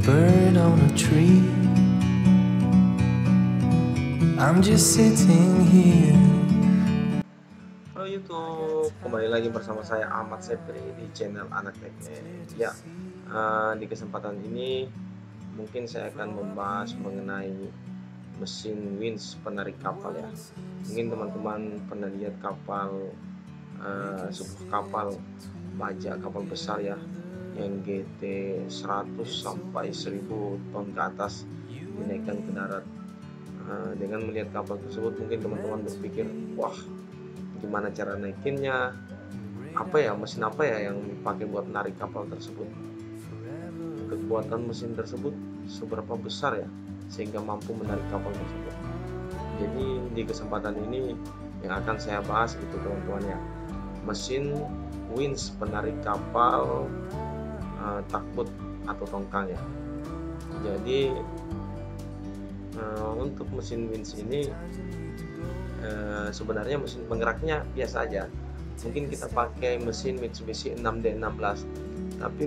bird on a tree. I'm just sitting here. Halo YouTube, kembali lagi bersama saya Ahmad Sepri di channel Anak Teknik. Ya, di kesempatan ini mungkin saya akan membahas mengenai mesin winch penarik kapal ya. Mungkin teman-teman pernah lihat kapal, sebuah kapal baja, kapal besar ya, yang GT 100 sampai 1000 ton ke atas dinaikkan ke darat. Dengan melihat kapal tersebut mungkin teman-teman berpikir, wah, gimana cara naikinnya, mesin apa ya yang dipakai buat narik kapal tersebut, kekuatan mesin tersebut seberapa besar ya sehingga mampu menarik kapal tersebut. Jadi di kesempatan ini yang akan saya bahas itu teman-teman ya, mesin winch penarik kapal takbut atau tongkang ya. Jadi untuk mesin winch ini sebenarnya mesin penggeraknya biasa aja. Mungkin kita pakai mesin Mitsubishi 6D16, tapi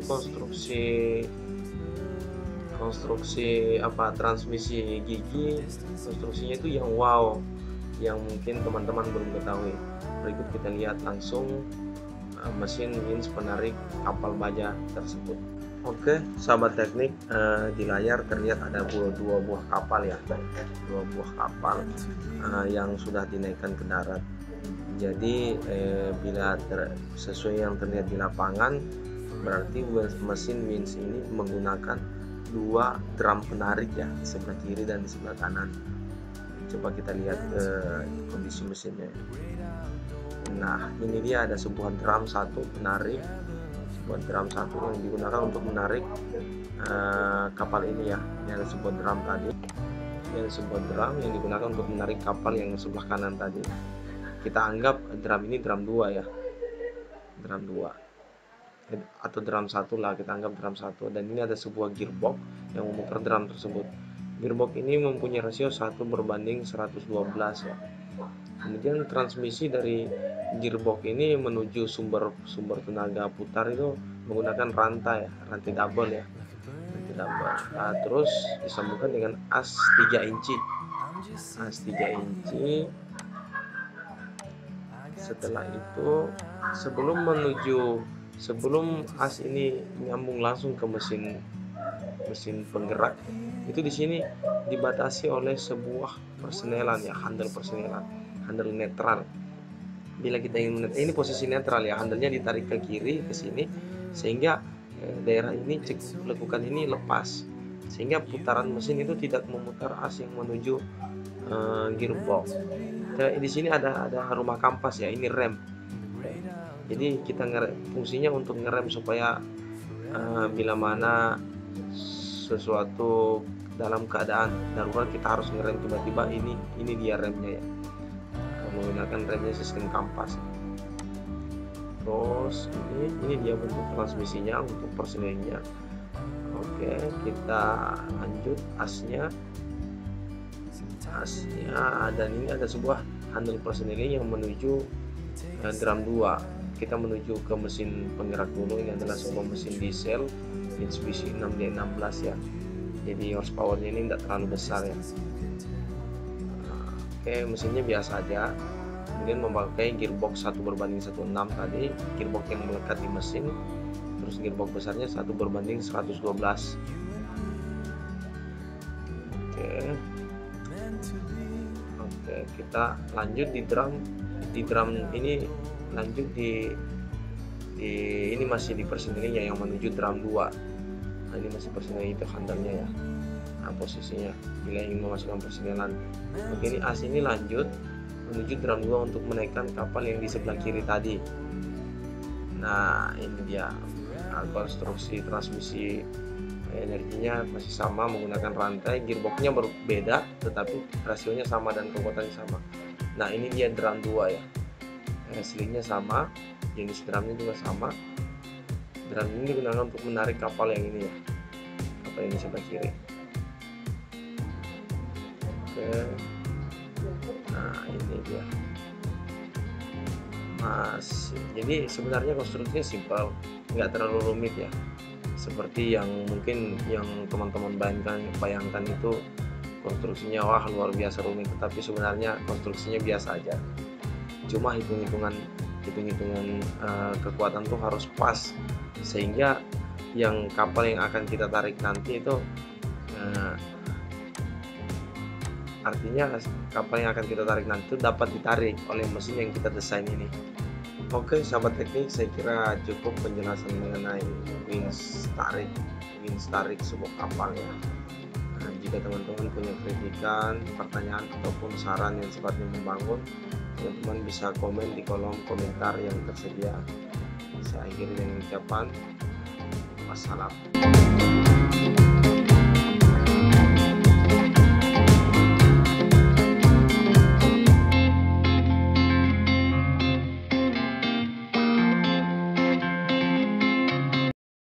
konstruksi transmisi gigi, konstruksinya itu yang wow, yang mungkin teman-teman belum ketahui. Berikut kita lihat langsung mesin winch penarik kapal baja tersebut. Oke, sahabat teknik, di layar terlihat ada dua buah kapal ya, dua buah kapal yang sudah dinaikkan ke darat. Jadi bila sesuai yang terlihat di lapangan, berarti mesin winch ini menggunakan dua drum penarik ya, sebelah kiri dan sebelah kanan. Coba kita lihat kondisi mesinnya. Nah, ini dia ada sebuah drum satu penarik, sebuah drum satu yang digunakan untuk menarik kapal ini ya. Ini ada sebuah drum tadi, ini ada sebuah drum yang digunakan untuk menarik kapal yang sebelah kanan tadi. Kita anggap drum ini drum 2 ya, drum 2 atau drum 1 lah, kita anggap drum 1. Dan ini ada sebuah gearbox yang memutar drum tersebut. Gearbox ini mempunyai rasio 1:112 ya. Kemudian transmisi dari gearbox ini menuju sumber tenaga putar itu menggunakan rantai double ya, rantai double. Terus disambungkan dengan as 3 inci. Setelah itu sebelum as ini nyambung langsung ke mesin penggerak, itu di sini dibatasi oleh sebuah persenelan ya, handle netral. Bila kita ingin ini posisi netral ya, handle-nya ditarik ke kiri ke sini sehingga daerah ini lekukan ini lepas, sehingga putaran mesin itu tidak memutar as yang menuju gearbox. Di sini ada rumah kampas ya, ini rem. Jadi kita fungsinya untuk ngerem supaya bila mana sesuatu dalam keadaan darurat kita harus ngerem tiba-tiba, ini dia remnya ya, menggunakan remnya sistem kampas. Terus ini dia bentuk transmisinya untuk persenelnya. Oke, kita lanjut asnya, dan ini ada sebuah handle persneling yang menuju drum 2. Kita menuju ke mesin penggerak dulu. Ini adalah sebuah mesin diesel Mitsubishi 6D16 ya, jadi horsepowernya ini tidak terlalu besar ya. Oke, mesinnya biasa aja. Kemudian memakai gearbox 1:106 tadi, gearbox yang melekat di mesin. Terus gearbox besarnya 1:112. Oke, kita lanjut di drum ini, lanjut di ini masih di persenelingnya yang menuju drum 2. Nah, ini masih perseneling, itu handle-nya ya. Nah, posisinya bila ingin memasukkan persenelan. Oke, ini as ini lanjut menuju drum 2 untuk menaikkan kapal yang di sebelah kiri tadi. Nah, ini dia konstruksi transmisi energinya masih sama, menggunakan rantai. Gearboxnya berbeda tetapi rasionya sama dan kekuatannya sama. Nah, ini dia drum 2 ya, hasilnya sama, jenis drumnya juga sama. Drum ini digunakan untuk menarik kapal yang ini ya, kapal ini sebelah kiri. Oke, nah ini dia jadi sebenarnya konstruksinya simpel, nggak terlalu rumit ya. seperti yang mungkin yang teman-teman bayangkan itu konstruksinya wah luar biasa rumit, tapi sebenarnya konstruksinya biasa aja. Cuma hitung-hitungan kekuatan tuh harus pas, sehingga yang kapal yang akan kita tarik nanti itu artinya kapal yang akan kita tarik nanti itu dapat ditarik oleh mesin yang kita desain ini. Oke sahabat teknik, saya kira cukup penjelasan mengenai winch tarik sebuah kapal ya. Nah, jika teman-teman punya kritikan, pertanyaan ataupun saran yang sifatnya membangun, teman-teman bisa komen di kolom komentar yang tersedia. Saya akhiri dengan ucapan wassalam.